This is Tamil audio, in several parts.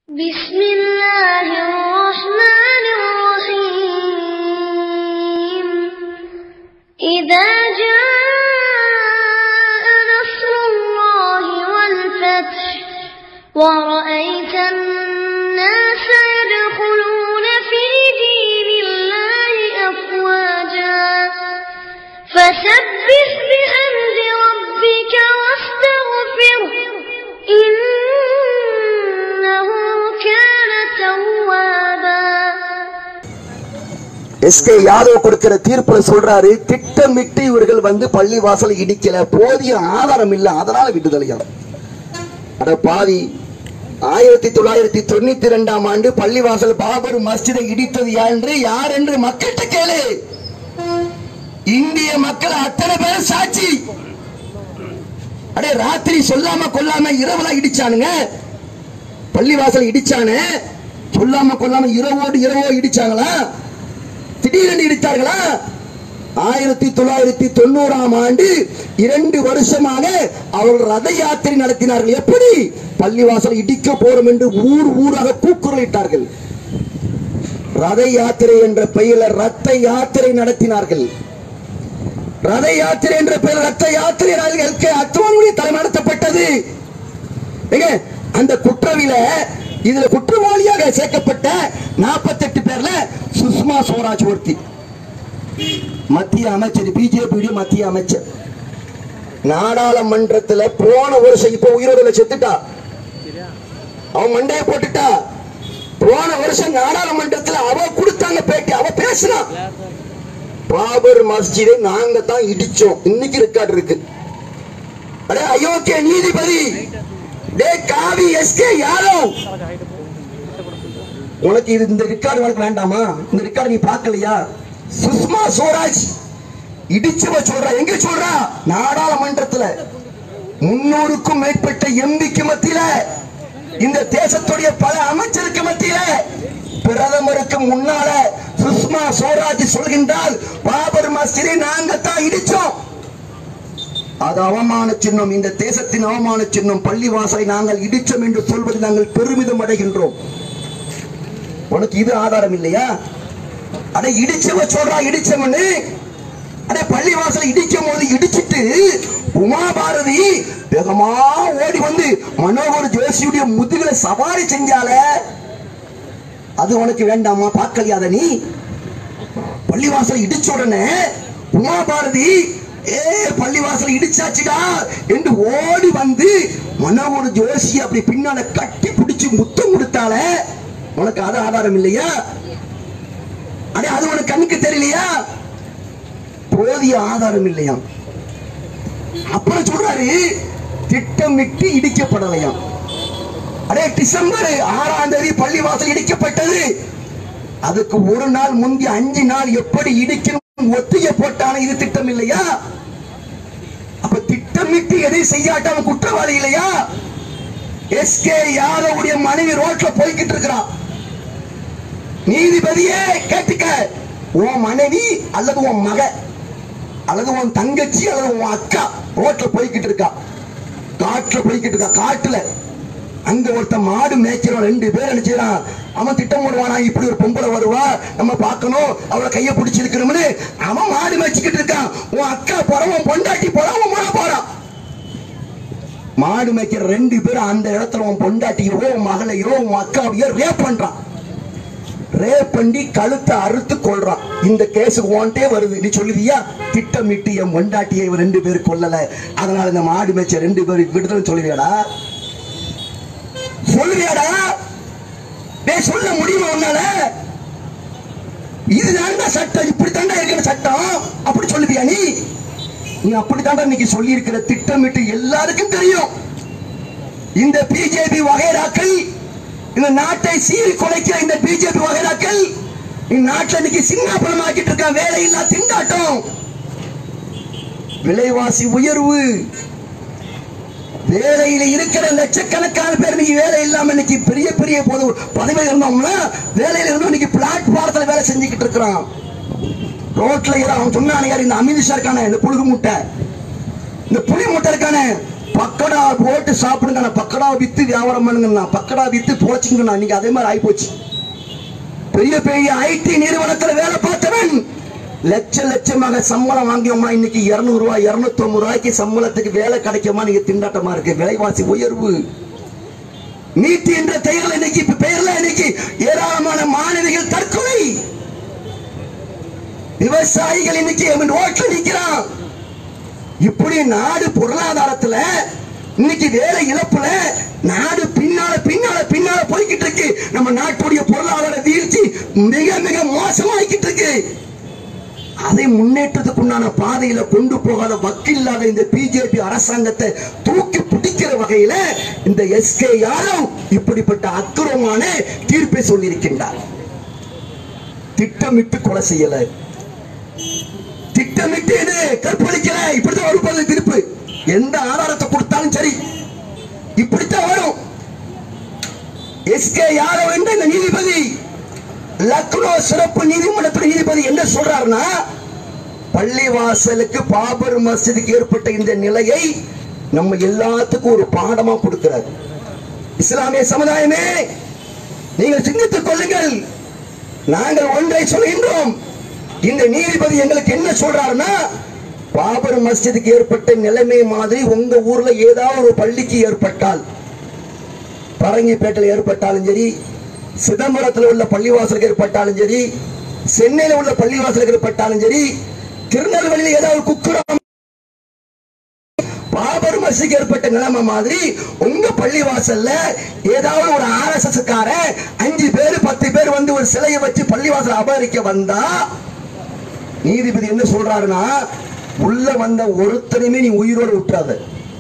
بسم الله الرحمن الرحيم إذا جاء نصر الله والفتح ورأيت الناس يدخلون في دين الله أفواجا فسبح بحمد ربك واستغفره إنه كان توابا. எஸ்கே யாதவ் கொடுக்கிற தீர்ப்புல சொல்றாரு, திட்டமிட்டு இவர்கள் பள்ளி வாசலை இடிக்கல, போதிய ஆதாரம் இல்ல, அதனால விட்டுதலையா. அட பாவி, 1992ஆம் ஆண்டு பள்ளிவாசல் பாபர் மஸ்ஜிதை இடித்தது யார் என்று மக்கள்கிட்ட கேளு. இந்திய மக்கள் அத்தனை பேர் சாட்சி. அடே ராத்திரி சொல்லாம கொல்லாம இரவுல இடிச்சானுங்க, பள்ளிவாசல் இடிச்சானே சொல்லாம கொல்லாம இரவோடு இடிச்சாங்களா, திடீரென்று இடித்தார்களா? 1990ஆம் ஆண்டு 2 வருஷமாக அவர்கள் ரத யாத்திரை நடத்தினார்கள். எப்படி? பள்ளிவாசல் இடிக்க போறோம் என்று ஊராக கூக்குரலிட்டார்கள். ரத யாத்திரை என்ற பெயரில் ரத்த யாத்திரை நடத்தினார்கள். ரத யாத்திரை என்ற பெயரில் ரத்த யாத்திரை அத்துவானுடைய தலை நடத்தப்பட்டது. அந்த குற்றவில இதுல குற்றவாளியாக சேர்க்கப்பட்ட 48 பேர்ல சுஷ்மா ஸ்வராஜ் ஒருத்தி, மத்திய அமைச்சர், பிஜேபி மத்திய அமைச்சர். நாடாளுமன்றத்தில் போன வருஷம், இப்ப உயிரோட செத்துட்டா, அவன் மண்டைய போட்டுட்டா. போன வருஷம் நாடாளுமன்றத்தில் அவ கொடுத்தாங்க பேட்டி, அவ பேசினா பாபர் மஸ்ஜிதை நாங்க தான் இடிச்சோம். இன்னைக்கு ரெக்கார்டு இருக்கு. அடே அயோக்கிய நீதிபதி, டே காவி எஸ்கே யாதவ், உனக்கு இது இந்த ரெக்கார்டு உனக்கு வேண்டாமா? இந்த ரெக்கார்டு நீ பார்க்கலையா? சுஷ்மா ஸ்வராஜ் இடிச்சவ சொல்றா, எங்க சொல்றா? நாடாளுமன்றத்துல 300க்கும் மேற்பட்ட எம்பிக்கு மத்தியில, இந்த தேசத்துடைய பல அமைச்சருக்கு மத்தியில, பிரதமருக்கு முன்னால சுஷ்மா ஸ்வராஜ் சொல்கின்றால் பாபர் மஸ்ஜிதை நாங்க தான் இடிச்சோம். அது அவமான சின்னம், இந்த தேசத்தின் அவமான சின்னம். பள்ளிவாசலை நாங்கள் இடிச்சோம் என்று சொல்வதில் நாங்கள் பெருமிதம் அடைகின்றோம். உனக்கு இது ஆதாரம் இல்லையா? அடே இடிச்சவ சொல்றா இடிச்சவன்னு. அடே பள்ளிவாசலை இடிக்கும் போது இடிச்சிட்டு உமா பாரதி வேகமா ஓடி வந்து மனோகர் ஜோஷியுடைய முதுகுல சவாரி செஞ்சால, அது உனக்கு வேண்டாமா? பார்க்கலையாத நீ? பள்ளிவாசலை இடிச்ச உடனே உமா பாரதி பள்ளிவாசல் இடிச்சாச்சுடா என்று ஓடி வந்து மனோகர் ஜோஷி அப்படி பின்னால கட்டி பிடிச்சு முத்தம் கொடுத்தால, உனக்கு அது ஆதாரம் இல்லையா? அடே அது உனக்கு கண்ணுக்கு தெரியலையா? போதிய ஆதாரம் இல்லையா? அப்புறம் சொல்றாரு திட்டமிட்டு இடிக்கப்படலையா. அடே டிசம்பர் 6ஆம் தேதி பள்ளிவாசல் இடிக்கப்பட்டது. அதுக்கு ஒரு நாள் முந்தி 5 நாள் எப்படி இடிக்கணும் ஒத்திகை போட்டான, இது திட்டம் இல்லையா? அப்ப திட்டமிட்டு எதை செய்யாட்ட அவன் குற்றவாளி இல்லையா? எஸ்கே யாதவுடைய மனைவி ரோட்ல போய்கிட்டு இருக்கிறான். நீதிபதியே கேட்டுக்க, உன் மனைவி அல்லது உன் மக அல்லது உன் தங்கச்சி அல்லது உன் அக்கா ரோட்ல போய்கிட்டு இருக்கா, காட்டுல போய்கிட்டு இருக்கா. காட்டுல அங்க ஒருத்த மாடு மேய்க்கிறோம், 2 பேர் நினைச்சான். அவன் திட்டம் போடுவானா, இப்படி ஒரு பொம்பளை வருவா, நம்ம பார்க்கணும், அவளை கைய பிடிச்சி இருக்கணும்னு அவன் மாடு மேய்ச்சிக்கிட்டு இருக்கான். உன் அக்கா போறவன் பொண்டாட்டி போறான், போறான். மாடு மேய்க்கிற 2 பேரும் அந்த இடத்துல உன் பொண்டாட்டியோ உன் மகளையோ உன் அக்காவையோ ரேப் பண்றான். ரேப் பண்ணி கழுத்தை அறுத்து கொள்றான். இந்த கேஸ் ஓன்ட்டே வருது. நீ சொல்லுவியா திட்டமிட்டு என் பொண்டாட்டியை 2 பேர் கொல்லல, அதனால இந்த மாடு மேய்ச்ச 2 பேருக்கு விடுதலை சொல்லுவியாடா? சொல்லுவியாடா? சொல்ல முடியுமா உன்னால? இதுதான் சட்டம், இப்படி தாண்டா இருக்கிற சட்டம். அப்படி சொல்லுவியா நீ? நீ அப்படி தாண்டா இன்னைக்கு சொல்லி இருக்கிற. திட்டமிட்டு எல்லாருக்கும் தெரியும். இந்த பிஜேபி வகைராக்கள், இந்த நாட்டை சீறி குலைக்கிற இந்த பிஜேபி வகைராக்கள் இந்த நாட்டில் இன்னைக்கு சின்னாபலம் ஆக்கிட்டு இருக்க. வேலையில்லா திண்டாட்டம், விலைவாசி உயர்வு, வேலையில இருக்கிற லட்சக்கணக்கான பேர் இன்னைக்கு வேலை இல்லாம இன்னைக்கு பெரிய பெரிய பதவியில் இருந்தோம்னா வேலையில இருந்தோம், இன்னைக்கு பிளாட்பாரத்தில் வேலை செஞ்சுக்கிட்டு இருக்கிறான். ரோட்ல அவன் சொன்னானே, இந்த அமித்ஷா இருக்கான, இந்த புழுகு மூட்டை, இந்த புலி மூட்டை இருக்கான, பக்கடா போட்டு சாப்பிடுங்க, பக்கடா வித்து வியாபாரம் பண்ணுங்க, பக்கடா வித்து போச்சுங்க. இன்னைக்கு அதே மாதிரி ஆயிப்போச்சு. பெரிய பெரிய ஐடி நிறுவனத்தில் வேலை பார்த்தவன் லட்சமாக சம்பளம் வாங்கியோம்னா இன்னைக்கு 200 ரூபாய் 250 ரூபாய்க்கு சம்பளத்துக்கு வேலை கிடைக்குமா? நீங்க திண்டாட்டமா இருக்கு. விலைவாசி உயர்வு, நீட் என்ற பெயர்ல இன்னைக்கு ஏராளமான மாணவிகள் தற்கொலை, விவசாயிகள் இன்னைக்கு ரோட்ல நிக்கிறான். இப்படி நாடு பொருளாதாரத்துல இன்னைக்கு வேலை இழப்புல நாடு பின்னால போய்கிட்டு இருக்கு. நம்ம நாட்டுடைய பொருளாதார வீழ்ச்சி மிக மோசமாகிட்டு இருக்கு. அதை முன்னேற்றத்துக்குண்டான பாதையில கொண்டு போகாத வக்கில்லாத இந்த பிஜேபி அரசாங்கத்தை தூக்கி பிடிக்கிற வகையில இந்த எஸ்கே யாதவ் இப்படிப்பட்ட அக்கிரமமான தீர்ப்பை சொல்லியிருக்கின்றார். திட்டமிட்டு கொலை செய்யல, திட்டமிட்டு கற்பழிக்கல. இப்படித்தான் ஒரு தீர்ப்பு. எந்த ஆதாரத்தை கொடுத்தாலும் சரி இப்படித்தான் வரும். எஸ்கே யாதவ் என்ற இந்த நீதிபதி, லக்னோ சிறப்பு நீதிமன்றத்தில் நீதிபதி என்ன சொல்றாருன்னா, பள்ளிவாசலுக்கு பாபர் மஸ்ஜிதுக்கு ஏற்பட்ட இந்த நிலையை நம்ம எல்லாத்துக்கும் ஒரு பாடமா கொடுக்கிறார். இஸ்லாமிய சமுதாயமே நீங்கள் சிந்தித்துக் கொள்ளுங்கள். நாங்கள் ஒன்றை சொல்கின்றோம். இந்த நீதிபதி எங்களுக்கு என்ன சொல்றாருன்னா, பாபர் மஸ்ஜிதுக்கு ஏற்பட்ட நிலைமை மாதிரி உங்க ஊர்ல ஏதாவது ஒரு பள்ளிக்கு ஏற்பட்டால், பரங்கிப்பேட்டையில் ஏற்பட்டாலும் சரி, சிதம்பரத்தில் உள்ள பள்ளிவாசலுக்கு ஏற்பட்டாலும் சரி, சென்னையில் உள்ள பள்ளிவாசலுக்கு ஏற்பட்டாலும் சரி, திருநெல்வேலியில் ஏதாவது குக்குரம் பாபர் மஸ்ஜிதுக்கு ஏற்பட்ட நிலைமை மாதிரி உங்க பள்ளிவாசல்ல ஏதாவது ஒரு RSS கார 5 பேர் 10 பேர் வந்து ஒரு சிலையை வச்சு பள்ளிவாசல் அபகரிக்க வந்தா, நீதிபதி என்ன சொல்றாருன்னா, உள்ள வந்த ஒருத்தனையுமே நீ உயிரோடு விட்டாத,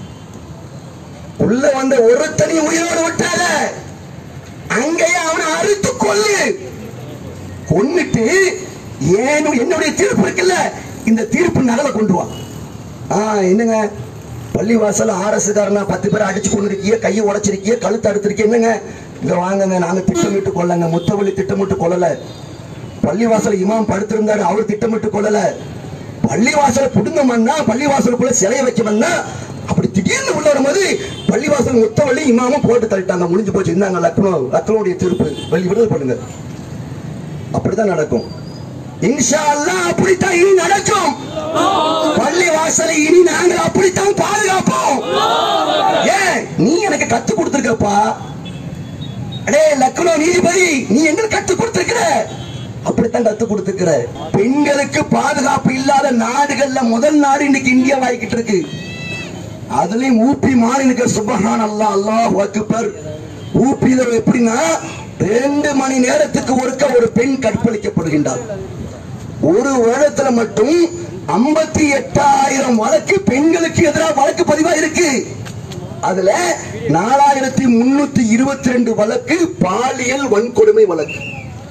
உள்ள வந்த ஒருத்தனையும் உயிரோடு விட்டாத, அங்கேயே அவனை அறுத்து கொள்ளு. கொன்னுட்டு என்னுடைய தீர்ப்பு இருக்குல்ல, இந்த தீர்ப்பு நகலை கொண்டு வா. என்னங்க பள்ளிவாசல் RSS காரனா 10 பேர் அடிச்சு கொண்டு இருக்கிய, கையை உடைச்சிருக்கிய, கழுத்து அறுத்திருக்கிய, என்னங்க இங்க வாங்க, நாங்க திட்டமிட்டு கொள்ளங்க. முத்தவள்ளி திட்டமிட்டு கொள்ளல. பள்ளிவாசல் இமாம் படுத்திருந்தாரு, அவர் திட்டமிட்டு கொள்ளல. பள்ளிவாசலை புடுங்கமன்னா, பள்ளிவாசலுக்குள்ள சிலையை வைக்கமன்னா, அப்படி திடீர்னு உள்ள வரும்போது பள்ளிவாசல் முத்தவள்ளி இமாமும் போட்டு தள்ளிட்டாங்க. முடிஞ்சு போச்சு. இருந்தாங்க லக்னோவுடைய தீர்ப்பு விடுதலை பண்ணுங்க. அப்படித்தான் நடக்கும் இன்ஷா அல்லாஹ். அப்படித்தான் இனி நடக்கும். பள்ளிவாசலை இனி நாங்கள் அப்படித்தான் பாதுகாப்போம். ஏன் நீ எனக்கு கத்து கொடுத்திருக்கப்பா, அடே லக்னோ நீதிபதி, நீ எங்களுக்கு கத்து கொடுத்திருக்கிற, அப்படித்தான் கத்து கொடுத்திருக்கிற. பெண்களுக்கு பாதுகாப்பு இல்லாத நாடுகள்ல முதல் நாடு இன்னைக்கு இந்தியாவாகிட்டு இருக்கு. அதுலயும் ஊபி மாநில சுபஹான் அல்லாஹ், அல்லாஹ் அக்பர். ஊபியில எப்படின்னா 2 மணி நேரத்துக்கு ஒருக்க ஒரு பெண் கற்பழிக்கப்படுகின்றார். ஒரு வருடத்துல மட்டும் 58,000 வழக்கு பெண்களுக்கு எதிராக வழக்கு பதிவா இருக்கு. அதுல 4,322 வழக்கு பாலியல் வன்கொடுமை வழக்கு.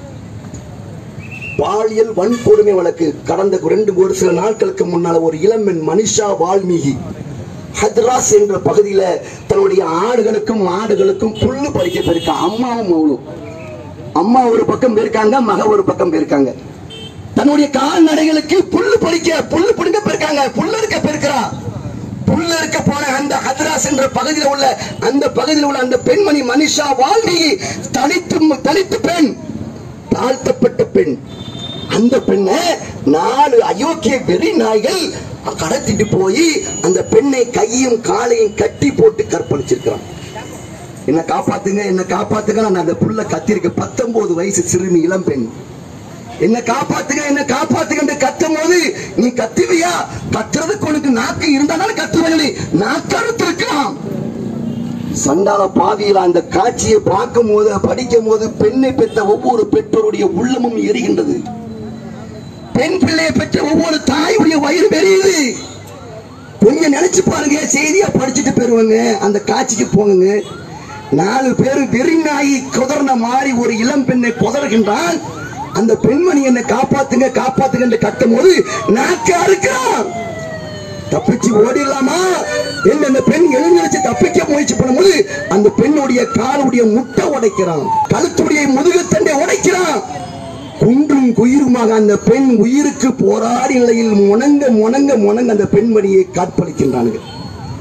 பாலியல் வன்கொடுமை வழக்கு. கடந்த 2 சில நாட்களுக்கு முன்னால ஒரு இளம்பெண் மனிஷா வால்மீகி ஹத்ராஸ் என்ற பகுதியில தன்னுடைய ஆடுகளுக்கும் மாடுகளுக்கும் புல்லு பறிக்க போயிருக்கா. அம்மாவும் மகனும். அம்மா ஒரு பக்கம் போயிருக்காங்க, மக ஒரு பக்கம் போயிருக்காங்க. தன்னுடைய கால்நடைகளுக்கு புல்லு பிடுங்க போயிருக்காங்க. புல்லு இருக்க போயிருக்கிறா. புல்லு இருக்க போன அந்த ஹத்ராஸ் என்ற பகுதியில் உள்ள அந்த பெண்மணி மனிஷா வால்மீகி தனித்து பெண், தாழ்த்தப்பட்ட பெண். அந்த பெண்ணை 4 அயோக்கிய வெறி நாய்கள் கடத்திட்டு போய் அந்த பெண்ணை கையும் காலையும் கட்டி போட்டு கற்பழிச்சிருக்கிறான். என்ன காப்பாத்துங்க, என்ன காப்பாத்துங்க. நான் அந்த புள்ள கத்திருக்க 19 வயசு சிறுமி இளம் பெண். என்ன காப்பாத்துங்க, என்ன காப்பாத்துங்க கத்தும் போது நீ கத்துவியா? கத்துறதுக்கு உனக்கு நாக்கு இருந்தாலும் கத்துவங்களே, நாக்கு அறுத்திருக்கலாம். சண்டால பாதியில அந்த காட்சியை பார்க்கும் போது படிக்கும் போது பெண்ணை பெற்ற ஒவ்வொரு பெற்றோருடைய உள்ளமும் எரிகின்றது. பெண் பிள்ளையை பெற்ற ஒவ்வொரு தாயுடைய வயிறு பெரியுது. கொஞ்சம் நினைச்சு பாருங்க. செய்தியா படிச்சுட்டு போயிருவாங்க. அந்த காட்சிக்கு போங்க. 4 பேர் வெறிநாயி குதர்ன மாதிரி ஒரு இளம் பெண்ணை குதறுகின்றான். அந்த பெண்மணி என்னை காப்பாத்துங்க காப்பாத்துங்க என்று கத்தும் போது நாக்கு அறுக்கிறான். தப்பிச்சு ஓடிடலாமா என்று அந்த பெண் எழுந்திருச்சு தப்பிக்க முயற்சி பண்ணும்போது அந்த பெண்ணுடைய காலுடைய முட்டை உடைக்கிறான், கழுத்துடைய முதுகுத்தண்டை உடைக்கிறான். குன்றும் குயிருமாக அந்த பெண் உயிருக்கு போராடி நிலையில் முணங்க அந்த பெண்மணியை காற்பளிக்கின்றார்கள்.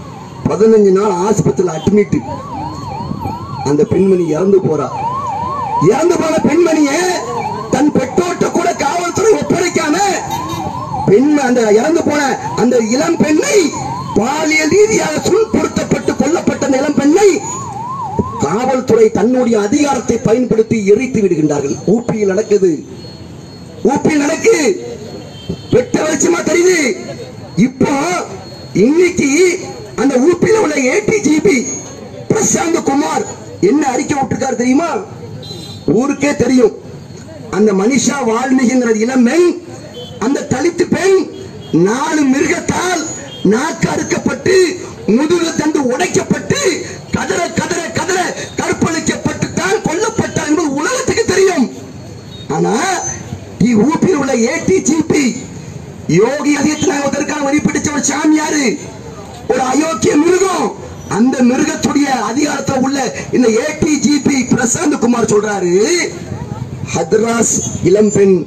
15 நாள் ஆஸ்பத்திரியில் அட்மிட். அந்த பெண்மணி இறந்து போறா. இறந்து போன பெண்மணிய தன் பெற்றோட்ட கூட காவல்துறை ஒப்படைக்காம அந்த இறந்து போன அந்த இளம் பெண்ணை பாலியல் ரீதியாக துன்புறுத்தப்பட்டு கொல்லப்பட்ட அந்த இளம் பெண்ணை காவல்துறை தன்னுடைய அதிகாரத்தை பயன்படுத்தி எரித்து விடுகின்றார்கள். ஊப்பியில் நடக்குது. ஊப்பியில் நடக்கு வெட்ட வெளிச்சமா தெரியுது. இப்போ இன்னைக்கு அந்த ஊப்பியில் உள்ள ஏடிஜிபி பிரசாந்த் குமார் என்ன அறிக்கை விட்டுருக்காரு தெரியுமா? ஊருக்கே தெரியும். அந்த மனிஷா வால்மீகிங்கிற இளம்பெண், அந்த தலித்து பெண் 4 மிருகத்தால் நாக்கு அறுக்கப்பட்டு முதுகு தண்டு உடைக்கப்பட்டு கதற கதற கதற கற்பழிக்கப்பட்டு தான் கொல்லப்பட்டார் என்பது உலகத்துக்கு தெரியும். ஆனா ஊப்பியில் உள்ள ஏடிஜிபி யோகி ஆதித்யநாத் வரி பிடிச்ச ஒரு சாமியாரு, ஒரு அயோக்கிய மிருகம். அந்த மிருகத்துடைய அதிகாரத்தில் உள்ள இந்த ஏடிஜிபி பிரசாந்த் குமார் சொல்றாரு, ஹத்ராஸ் இளம்பெண்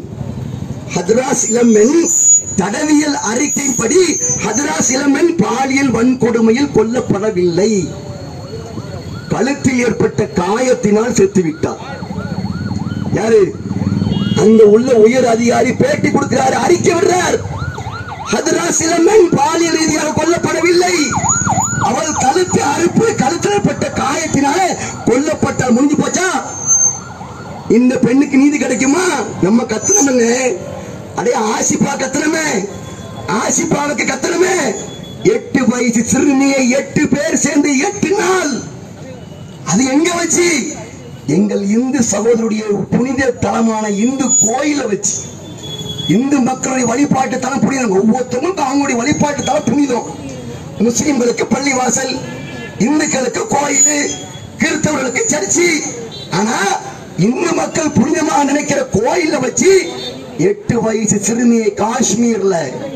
தடவியல் அறிக்கைப்படி ஹத்ராஸ் இளம்பெண் பாலியல் வன்கொடுமையில் கொல்லப்படவில்லை. கழுத்தில் ஏற்பட்ட காயத்தினால் செத்துவிட்டார். யாரு? அங்க உள்ள உயர் அதிகாரி பேட்டி கொடுக்கிறார், அறிக்கை விடுறார். ஹத்ராஸ் இளம்பெண் பாலியல் ரீதியாக கொல்லப்படவில்லை. அவள் கழுத்து அறுப்பு, கழுத்தில் பட்ட காயத்தினால கொல்லப்பட்டால் முடிஞ்சு போச்சா? இந்த பெண்ணுக்கு நீதி கிடைக்குமா? நம்ம கத்தனமே, அடே ஆசிப்பா கத்தனமே, ஆசிப்பாவுக்கு கத்தனமே. 8 வயசு சிறுமியை 8 பேர் சேர்ந்து 8 நாள், அது எங்க வச்சு? எங்கள் இந்து சகோதரருடைய புனித தலமான இந்து கோயில வச்சு. இந்து மக்களுடைய வழிபாட்டு தலம் புனிதம். ஒவ்வொருத்தவங்களுக்கும் அவங்களுடைய வழிபாட்டு தலம் புனிதம். முஸ்லிம்களுக்கு பள்ளிவாசல், இந்துக்களுக்கு கோயில், கிறிஸ்தவர்களுக்கு சர்ச்சு. ஆனா இந்து மக்கள் புனிதமாக நினைக்கிற கோயில வச்சு 8 வயசு சிறுமியை காஷ்மீர்ல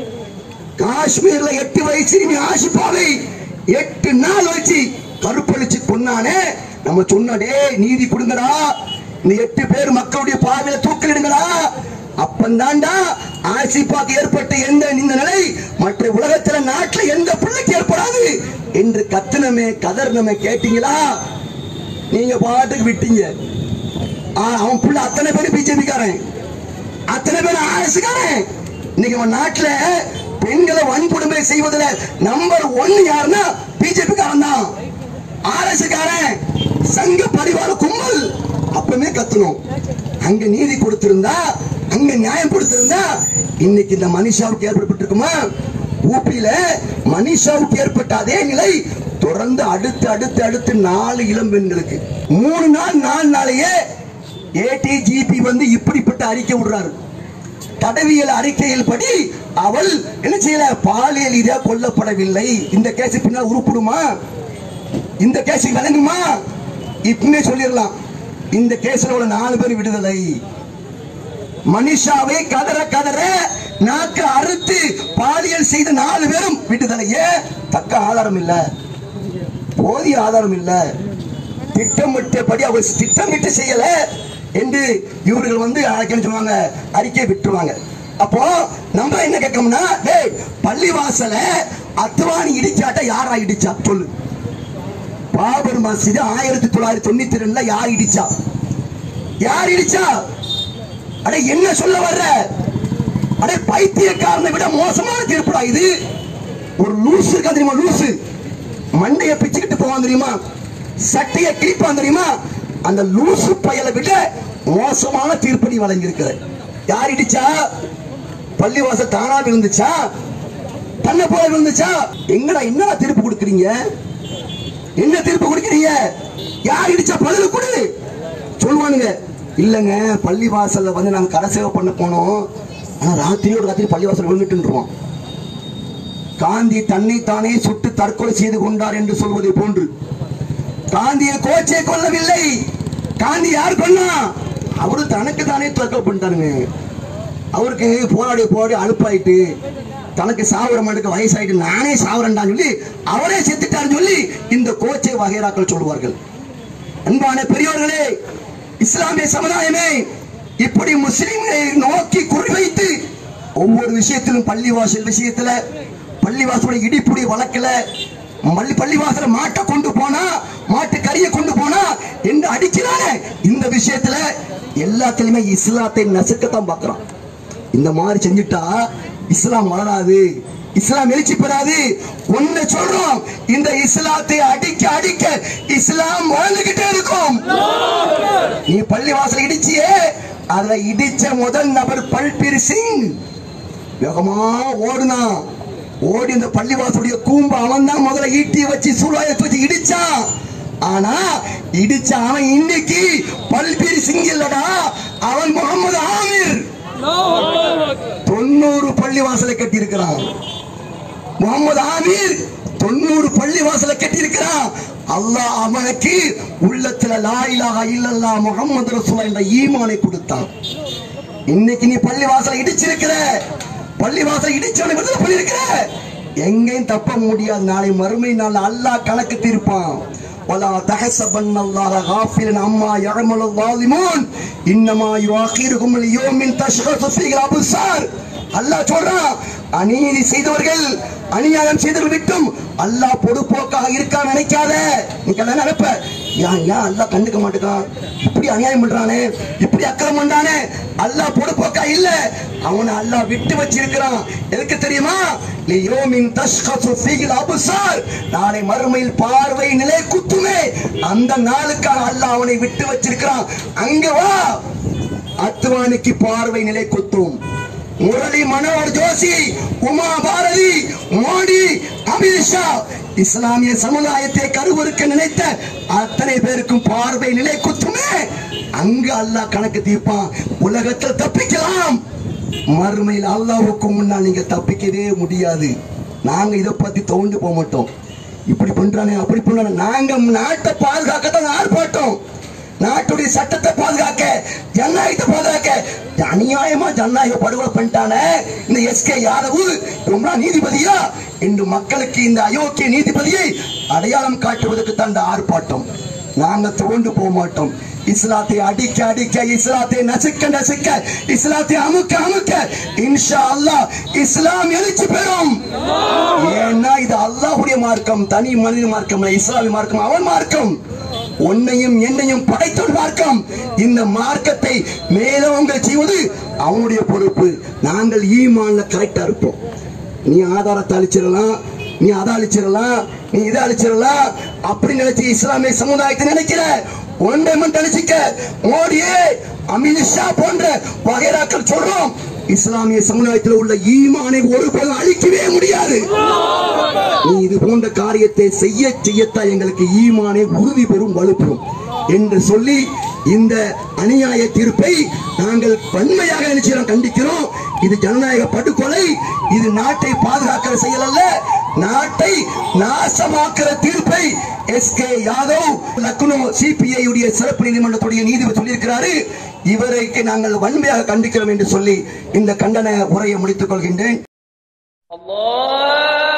8 வயசு சிறுமி ஆசிப்பாவை 8 நாள் வச்சு கருப்பளிச்சு கொன்னானே. நம்ம சொன்னடே நீதி கொடுங்கடா, இந்த 8 பேர் மக்களுடைய பார்வையில தூக்கிலிடுங்கடா. அப்பந்தாண்டா ஆசிப்பாக்கு ஏற்பட்ட இந்த நிலை மற்ற உலகத்துல நாட்டில் எந்த பிள்ளைக்கு ஏற்படாது என்று கத்தனமே கதர்னமே. கேட்டீங்களா? நீங்க பாட்டுக்கு விட்டீங்க. அவன் புள்ள அத்தனை பேர் பிஜேபி காரன், அத்தனை பேர் ஆர்எஸ்காரன். இன்னைக்கு நம்ம நாட்டுல பெண்களை வன்கொடுமை செய்வதில் நம்பர் 1 யாருன்னா பிஜேபி காரன் தான், ஆர்எஸ் காரன், சங்க பரிவார கும்பல். அப்பவே கத்தணும். அங்க நீதி கொடுத்திருந்தா, அங்க நியாயம் கொடுத்திருந்தா இன்னைக்கு இந்த மனிஷாவுக்கு ஏற்பட்டிருக்குமா? ஊப்பியில மனிஷாவுக்கு ஏற்பட்ட அதே நிலை தொடர்ந்து அடுத்து அடுத்து அடுத்து 4 இளம் பெண்களுக்கு 3 நாள் 4 நாளையே ஏடிஜிபி வந்து இப்படிப்பட்ட அறிக்கை விடுறாரு. தடவியல் அறிக்கையில் படி அவள் என்ன செய்யல, பாலியல் ரீதியாக கொல்லப்படவில்லை. இந்த கேஸ் பின்னால் உருப்பிடுமா? இந்த கேஸ் வழங்குமா? இப்பவே சொல்லிடலாம். இந்த கேஸ்ல உள்ள 4 பேர் விடுதலை. மனிஷாவை கதற கதற நாக்கு அறுத்து பாலியல் செய்த 4 பேரும் விடுதலையே. தக்க ஆதாரம் இல்ல, போதிய ஆதாரம் இல்ல. திட்டமிட்டபடி அவர் திட்டமிட்டு செய்யல என்று இவர்கள் வந்து சொல்லுவாங்க, அறிக்கை விட்டுருவாங்க. அப்போ நம்ம என்ன கேட்கணும்னா, பள்ளிவாசல அத்வானி இடிச்சாட்ட யாரா இடிச்சா சொல்லு? பாபர் மஸ்ஜித் 1992 யார் இடிச்சா? யார் இடிச்சா? அட என்ன சொல்ல வர்ற? அட பைத்தியக்காரனை விட மோசமான தீர்ப்புடா இது. ஒரு லூசு இருக்கா தெரியுமா? லூசு மண்டைய பிச்சுக்கிட்டு போவான் தெரியுமா? சட்டைய கிழிப்பான் தெரியுமா? அந்த லூசு பயலை விட மோசமான தீர்ப்படி வழங்கி இருக்கிற. யார் இடிச்சா? பள்ளிவாசல் தானா விழுந்துச்சா? தன்னை போல விழுந்துச்சா? எங்கடா என்ன தீர்ப்பு கொடுக்குறீங்க? என்ன தீர்ப்பு கொடுக்குறீங்க? யார் இடிச்சா பதில் கொடு சொல்லுவானுங்க. இல்லங்க பள்ளிவாசல்ல வந்து நாங்க கரை சேவை பண்ண போனோம், ஆனா ராத்திரி பள்ளிவாசல் விழுந்துட்டு. காந்தி தன்னை தானே சுட்டு தற்கொலை செய்து கொண்டார் என்று சொல்வதை போன்று காந்தியை கோச்சை கொல்லவில்லை. காந்தி யார் கொன்னா? அவரு தனக்கு தானே தற்கொலை பண்ணிட்டாருங்க. அவருக்கு போராடி அலுப்பாயிட்டு தனக்கு சாவர மாட்டுக்கு வயசாயிட்டு நானே சாவரண்டான்னு சொல்லி அவரே செத்துட்டாருன்னு சொல்லி இந்த கோச்சை வகைராக்கள் சொல்லுவார்கள். அன்பான பெரியோர்களே, இஸ்லாமிய சமுதாயமே, இப்படி முஸ்லிம்களை நோக்கி குறிவைத்து ஒவ்வொரு விஷயத்திலும் பள்ளிவாசல் விஷயத்துல, பள்ளிவாசலுடைய இடிப்புடைய வழக்கில் பள்ளிவாசல மாட்டை கொண்டு போனா, மாட்டு கறியை கொண்டு போனா என்று அடிக்கிறானே, இந்த விஷயத்துல எல்லாத்திலுமே இஸ்லாத்தை நசுக்கத்தான் பார்க்கிறான். இந்த மாதிரி செஞ்சுட்டா இஸ்லாம் வளராது, இஸ்லாம் எழுச்சி பெறாது. ஒன்னு சொல்றோம், இந்த இஸ்லாத்தை அடிக்க அடிக்க இஸ்லாம் வாழ்ந்துகிட்டே இருக்கும். நீ பள்ளிவாசல் இடிச்சியே, அதுல இடிச்ச முதல் நபர் பல்பீர் சிங் வேகமா ஓடுனா. ஓடி இந்த பள்ளிவாசலுடைய கூம்பு அவன் தான் முதல்ல ஈட்டி வச்சு சூழாயத்தை வச்சு இடிச்சான். ஆனா இடிச்ச அவன் இன்னைக்கு பல்பீர் சிங் இல்லடா, அவன் முகமது ஆமீர். 90 பள்ளிவாசலை கட்டி இருக்கிறான். முகமது ஆமீர் 90 பள்ளிவாசலை கட்டி இருக்கிறான். அல்லாஹ் அவனுக்கு உள்ளத்துல லா இலாஹா இல்லல்லாஹ் முஹம்மது ரசூலுல்லாஹ் என்ற ஈமானை கொடுத்தான். இன்னைக்கு நீ பள்ளிவாசலை இடிச்சிருக்கிற, பள்ளிவாசல் இடிச்சவனை விடுதலை பண்ணிருக்கிற, எங்கேயும் தப்ப முடியாது. நாளை மறுமை நாள் அல்லாஹ் கணக்கு தீர்ப்பான். ولا تحسبن الله غافلا عما يعمل الظالمون انما يؤخرهم ليوم تشخص فيه الابصار. அல்லாஹ் சொல்றான், அநீதி செய்தவர்கள், அநியாயம் செய்தவர்கள் விட்டும் அல்லாஹ் பொறுப்போக்காக இருக்கான்னு நினைக்காத. நீ கல்யாணம் நினைப்ப, ஏன் அல்லாஹ் கண்டுக்க மாட்டேங்கான், இப்படி அநியாயம் பண்றானே, இப்படி அக்கிரமம் பண்றானே, அல்லாஹ் பொறுப்போக்கா இல்ல, அவனை அல்லாஹ் விட்டு வச்சிருக்கிறான். எதுக்கு தெரியுமா? லியோமின் தஷ்கசு ஃபீல் அப்சார், நாளை மறுமையில் பார்வை நிலை குத்துமே, அந்த நாளுக்காக அல்லாஹ் அவனை விட்டு வச்சிருக்கிறான். அங்க வா, அத்வானிக்கு பார்வை நிலை குத்தும். முரளி மனோகர் ஜோஷி, உமா பாரதி, மோடி, அமித்ஷா, இஸ்லாமிய சமுதாயத்தை கருவறுக்க நினைத்த அத்தனை பேருக்கும் பார்வை நிலை குத்துமே, அங்கு அல்லாஹ் கணக்கு தீர்ப்பான். உலகத்தில் தப்பிக்கலாம், மறுமையில் அல்லாஹ்வுக்கு முன்னால் நீங்க தப்பிக்கவே முடியாது. நாங்க இதை பத்தி தோண்டு போக மாட்டோம். இப்படி பண்றானே அப்படி பண்றானே, நாங்க நாட்டை பாதுகாக்கத்தான் ஆர்ப்பாட்டம். நாட்டுடைய சட்டத்தை பாதுகாக்க, ஜனநாயகத்தை பாதுகாக்க. அநியாயமா ஜனநாயக படுகொலை பண்ணிட்டானே இந்த எஸ்கே யாதவ், நீதிபதியா என்று மக்களுக்கு இந்த அயோக்கிய நீதிபதியை அடையாளம் காட்டுவதற்கு தான் இந்த ஆர்ப்பாட்டம். நாங்க தோண்டு போக மாட்டோம். இஸ்லாத்தை அடிக்க அடிக்க, இஸ்லாத்தை நசுக்க நசுக்க, இஸ்லாத்தை அமுக்க அமுக்க இன்ஷா அல்லாஹ் இஸ்லாம் எழுச்சி பெறும். ஏன்னா இது அல்லாஹ்வுடைய மார்க்கம், தனி மனித மார்க்கம் இல்ல, இஸ்லாமிய மார்க்கம், அவன் மார்க்கம், உன்னையும் என்னையும் படைத்தவன் மார்க்கம். இந்த மார்க்கத்தை மேலோங்க செய்வது அவனுடைய பொறுப்பு. நாங்கள் ஈமான்ல கரெக்டா இருப்போம். நீ ஆதாரத்தை அழிச்சிடலாம், நீ அதை அழிச்சிடலாம், நீ இதை அழிச்சிடலாம் அப்படி நினைச்சு இஸ்லாமிய சமுதாயத்தை நினைக்கிற ஒன்றை மட்டும் அழிச்சிக்க. மோடியே, அமித்ஷா போன்ற வகைராக்கள் சொல்றோம், இஸ்லாமிய சமுதாயத்தில் உள்ள ஈமானை ஒருபோதும் அழிக்கவே முடியாது. நீ இது போன்ற காரியத்தை செய்ய செய்யத்தான் எங்களுக்கு ஈமானை உறுதி பெறும், வலுப்பெறும் என்று சொல்லி இந்த அநியாய தீர்ப்பை நாங்கள் வன்மையாக நினைச்சு கண்டிக்கிறோம். இது ஜனநாயக படுகொலை, இது நாட்டை பாதுகாக்கிற செயல் அல்ல, நாட்டை நாசமாக்கிற தீர்ப்பை எஸ்கே யாதவ் லக்னோ சிபிஐ உடைய சிறப்பு நீதிமன்றத்துடைய நீதிபதி சொல்லியிருக்கிறாரு. இவரைக்கு நாங்கள் வன்மையாக கண்டிக்கிறோம் என்று சொல்லி இந்த கண்டன உரையை முடித்துக் கொள்கின்றேன்.